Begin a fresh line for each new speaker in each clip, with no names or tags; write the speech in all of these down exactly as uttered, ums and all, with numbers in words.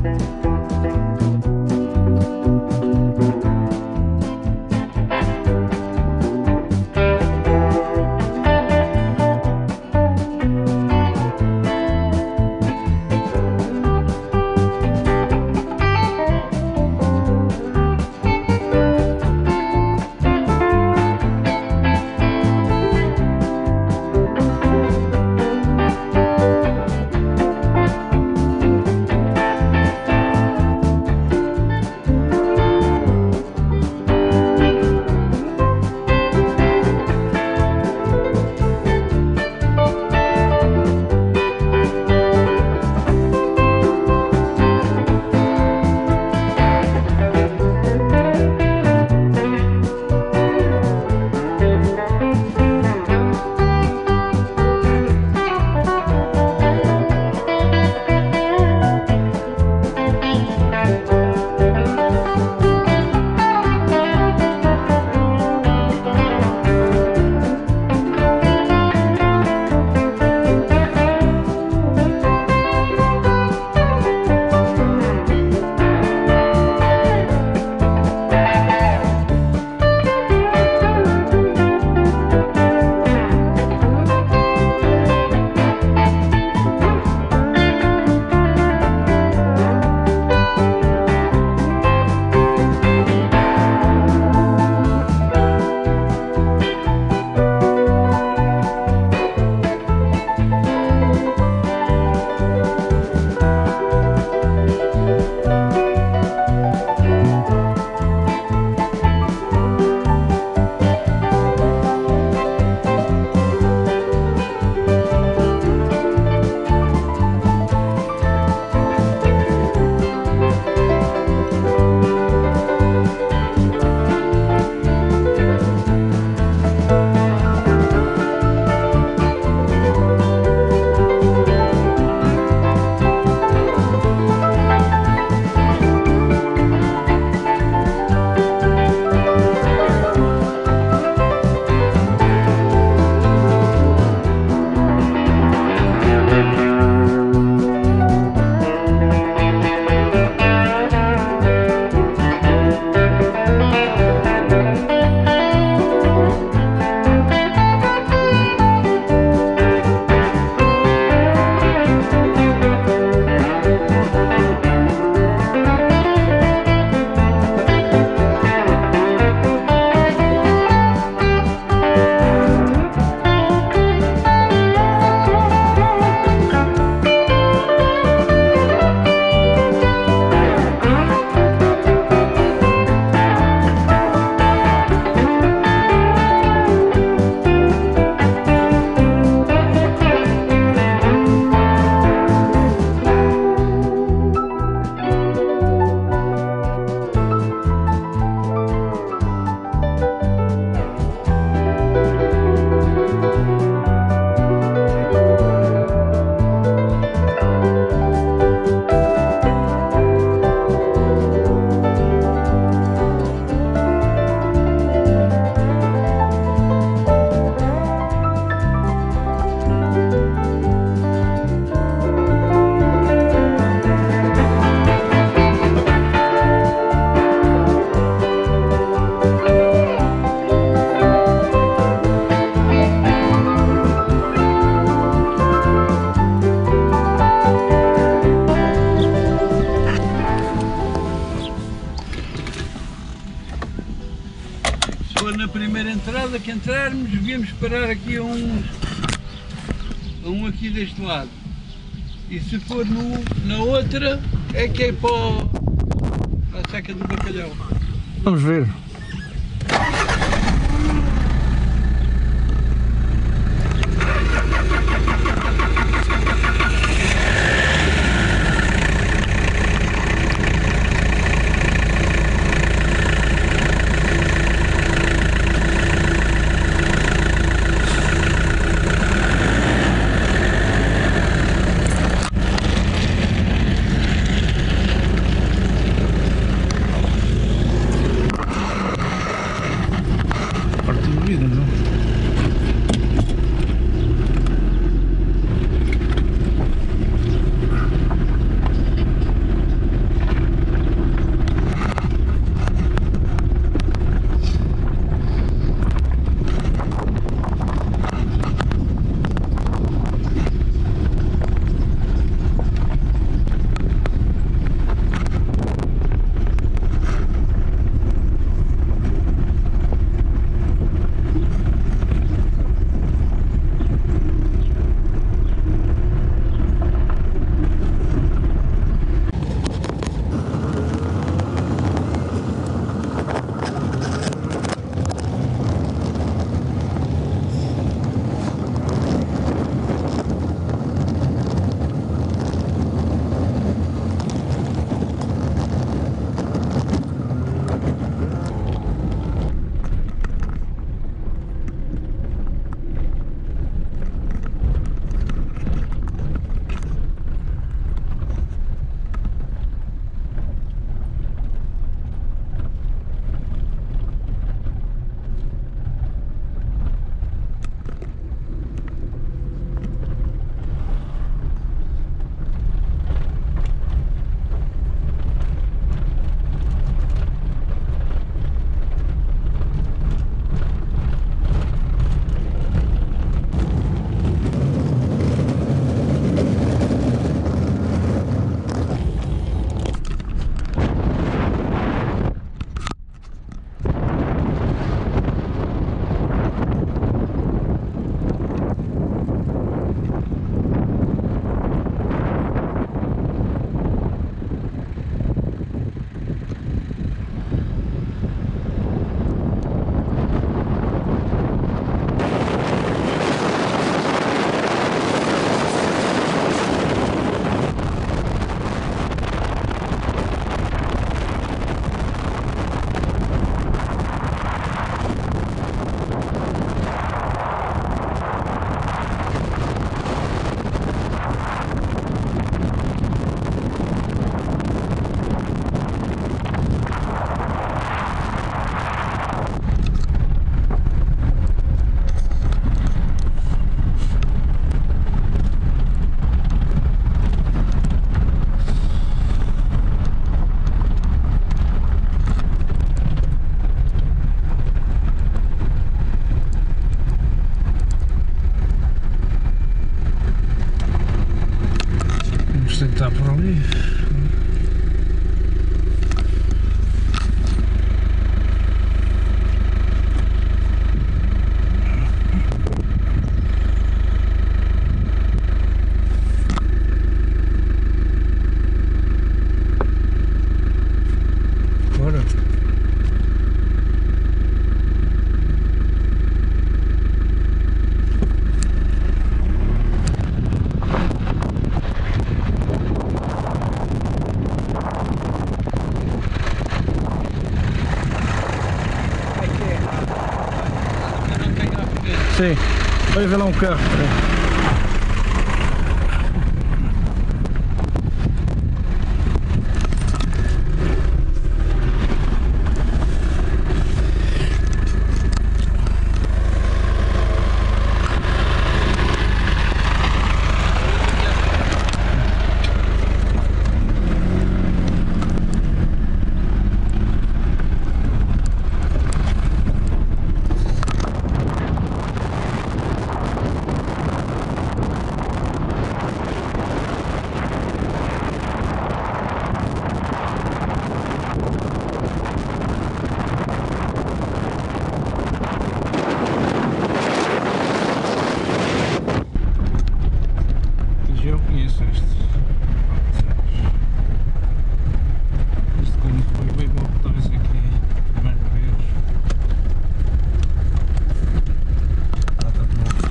entrada que entrarmos, devíamos parar aqui a um, a um aqui deste lado. E se for no, na outra, é que é para, o, para a seca do bacalhau.
Vamos ver. Sim, vai ver lá um carro. Eu conheço este. Isto quando foi bem motores aqui a primeira vez. Ah, está de novo.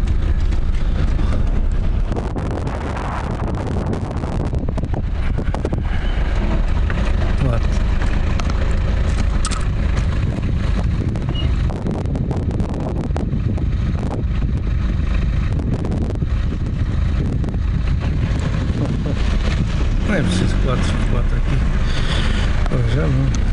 Claro. Não é preciso quatro quatro aqui. Oh, já não.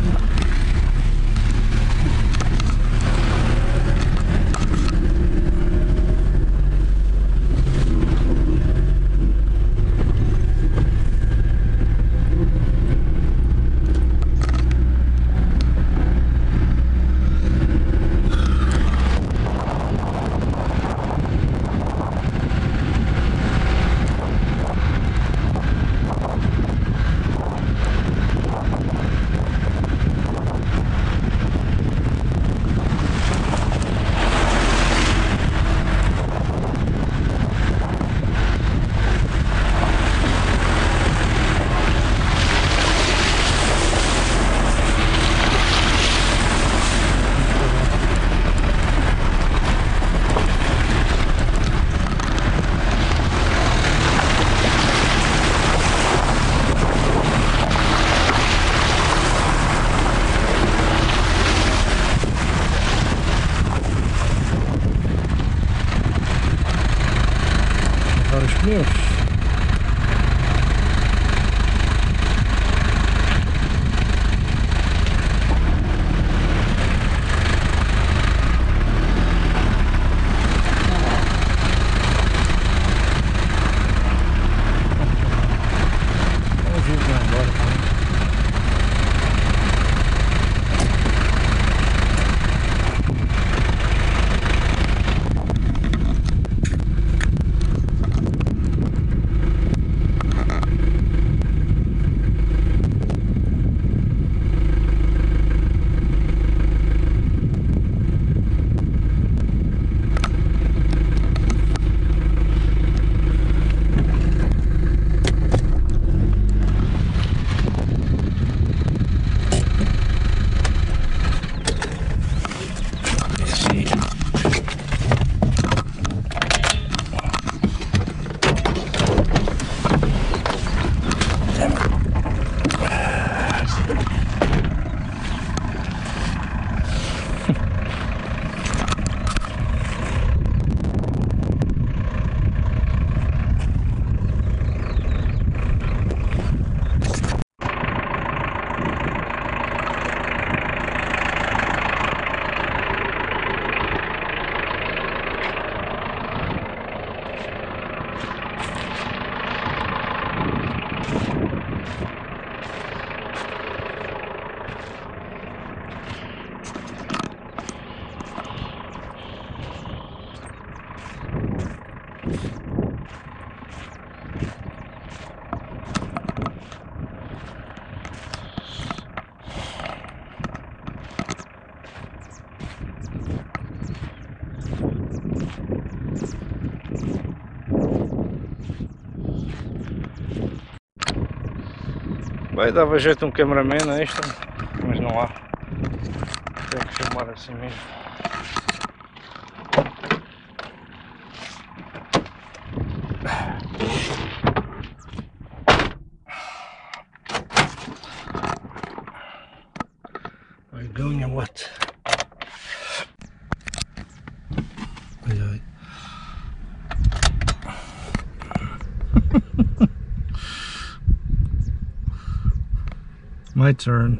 Vários pneus. Vamos vir para embora também. Vai, dava jeito um cameraman a isto, mas não há. Tenho que filmar assim mesmo. Are you going or what? My turn.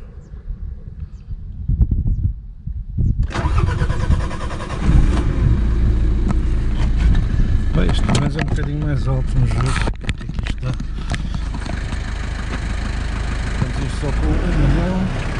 Bem, este mas é um bocadinho mais alto, vamos ver o que é que aqui está. Portanto, isto só com uma mão.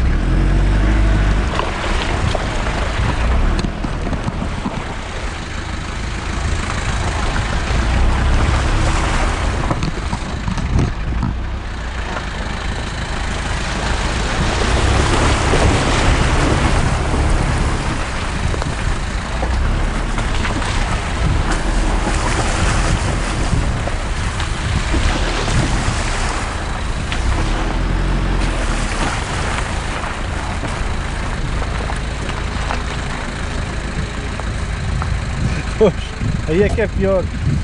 Pois, aí é que é pior.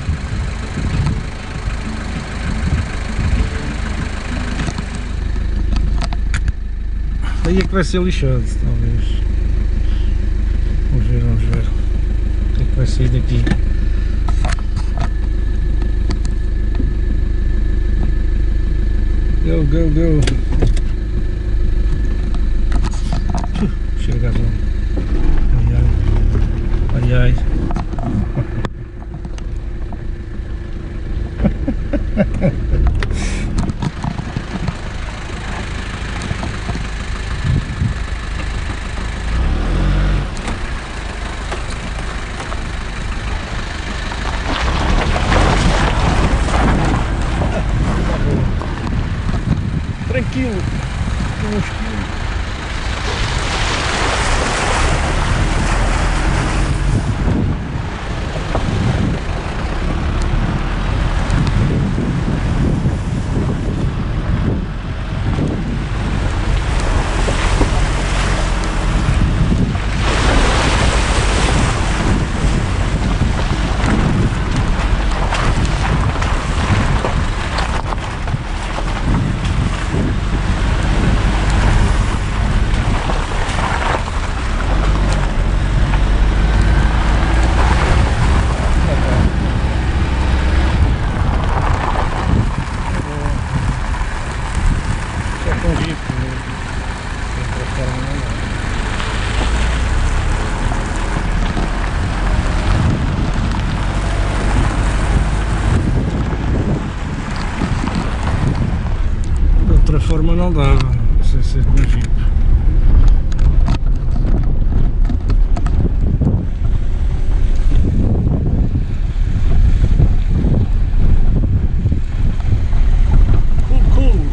Aí é que vai ser lixado, talvez. Vamos ver, vamos ver. O que é que vai sair daqui? Go, go, go. Chega a zona. Ai, ai. Ai, ai. Tranquilo, com uns quilos. De outra forma não dava, sem ser com jeep. Cool, cool.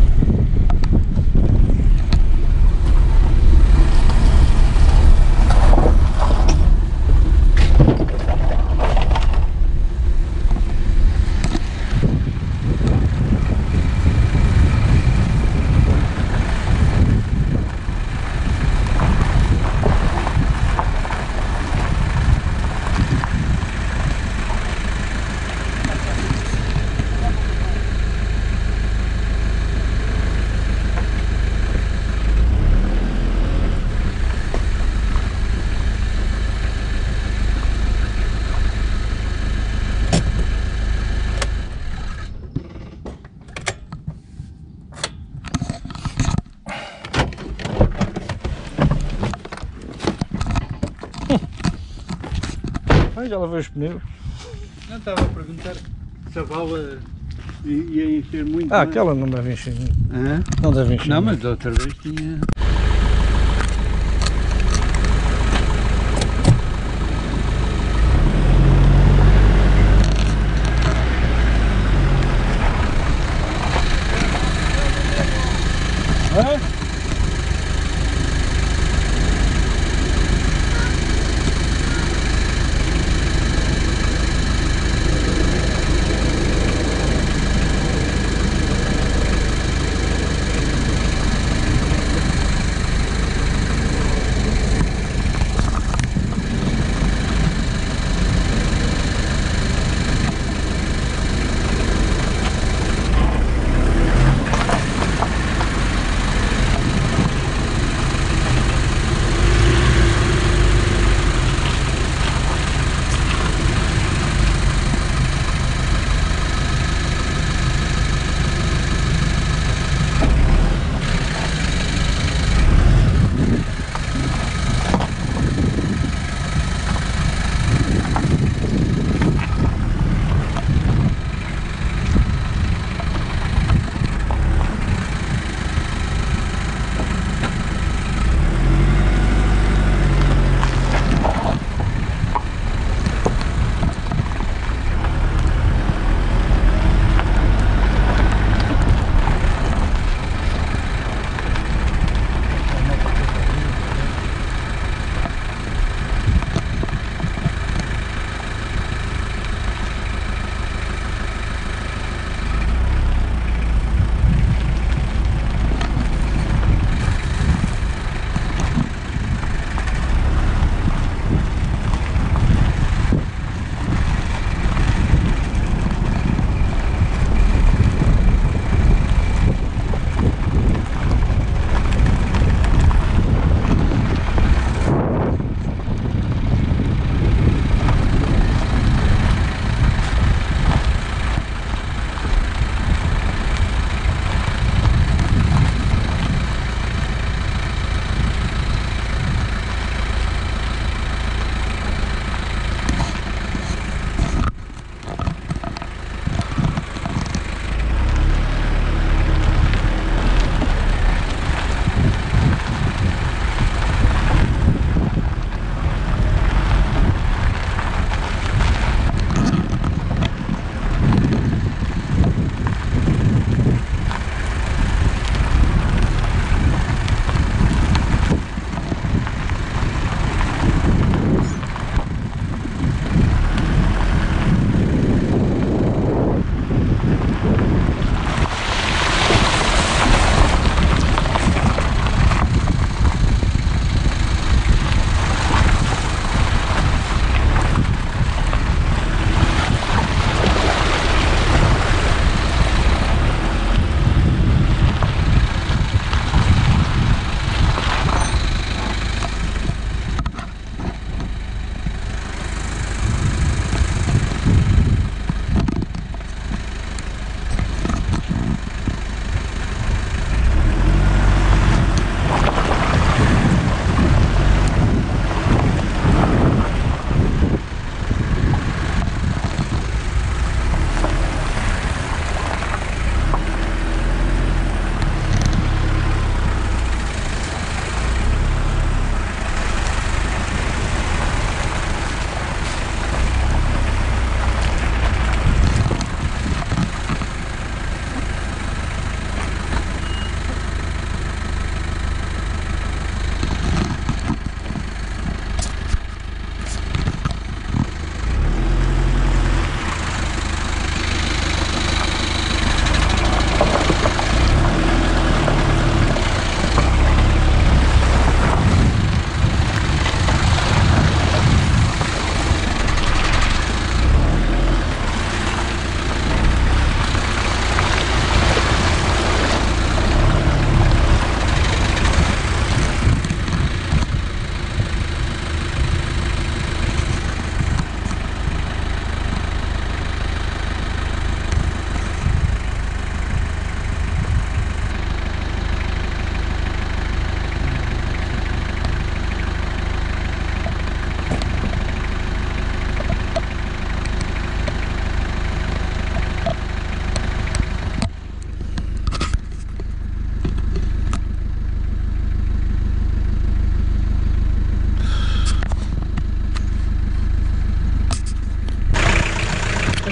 Ai, já lavei os pneus.
Não estava a perguntar se a bala ia encher muito.
Ah,
mais.
aquela não deve encher muito.
Hã?
Não deve encher
Não,
muito.
mas outra vez tinha.
Hã?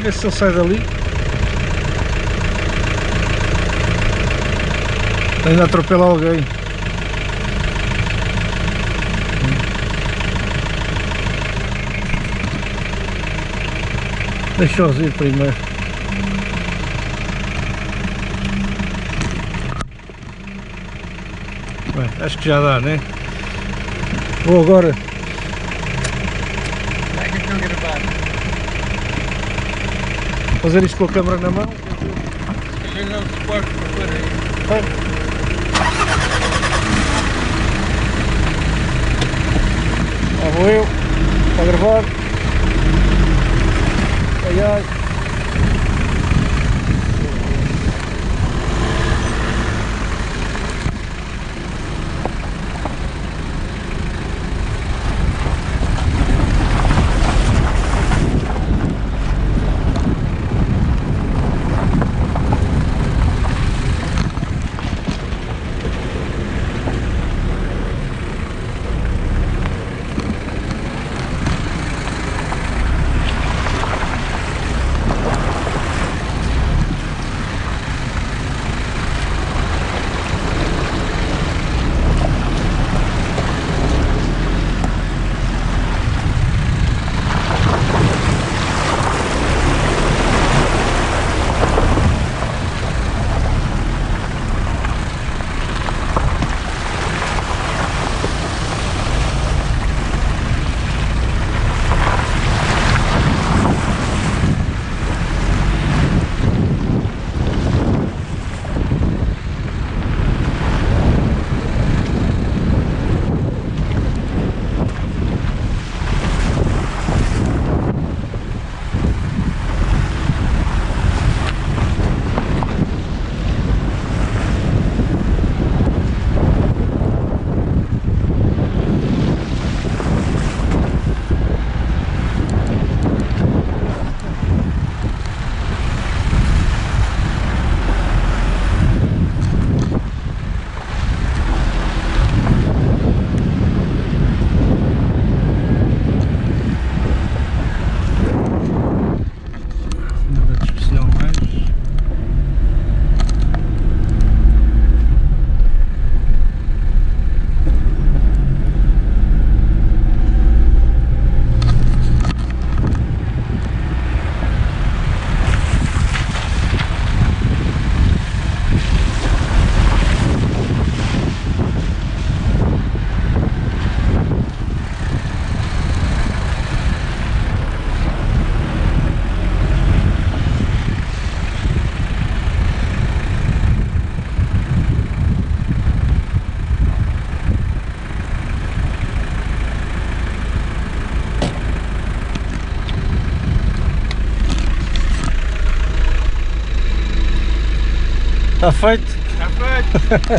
ver se ele sai dali. Ainda atropela alguém. Deixa-os ir primeiro. Bem, acho que já dá, né? Vou agora.
Vai que eu estou a gravar.
Fazer isto com a câmera na mão.
Eu não suporto para pôr aí.
Vai. Lá vou eu, a gravar. Ai ai. Está feito?
Está feito.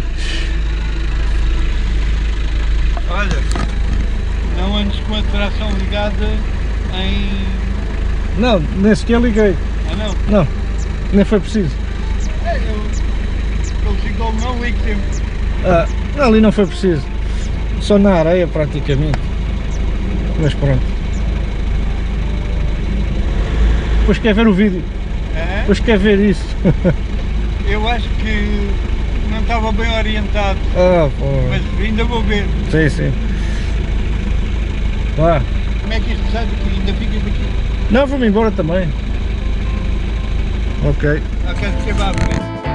Olha, não andes com a tração ligada em...
Não, nem sequer liguei.
Ah não?
Não, nem foi preciso.
É, eu... Eu sigo não ligo sempre.
Ah, ali não foi preciso. Só na areia praticamente. Mas pronto. Depois quer ver o vídeo.
É?
Depois quer ver isso.
Eu acho que não estava bem orientado,
Ah, pô.
mas ainda vou ver.
Sim, sim. Vá.
Como é que isto sai daqui? Ainda ficas aqui?
Não, vou-me embora também. Ok.
Ah, quero que você vá à frente.